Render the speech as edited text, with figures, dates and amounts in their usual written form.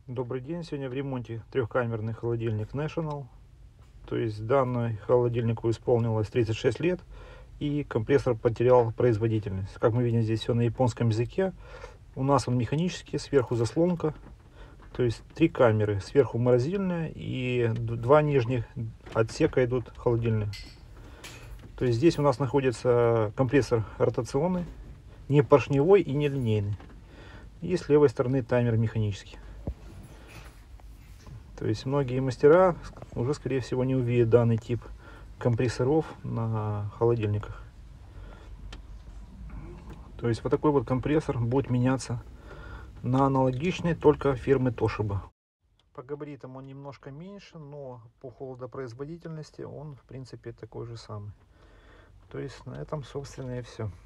Добрый день. Сегодня в ремонте трехкамерный холодильник National. То есть данный холодильнику исполнилось 36 лет, и компрессор потерял производительность. Как мы видим, здесь все на японском языке. У нас он механический, сверху заслонка. То есть три камеры. Сверху морозильная и два нижних отсека идут холодильные. То есть здесь у нас находится компрессор ротационный, не поршневой и не линейный. И с левой стороны таймер механический. То есть многие мастера уже, скорее всего, не увидят данный тип компрессоров на холодильниках. То есть вот такой вот компрессор будет меняться на аналогичный, только фирмы Toshiba. По габаритам он немножко меньше, но по холодопроизводительности он в принципе такой же самый. То есть на этом, собственно, и все.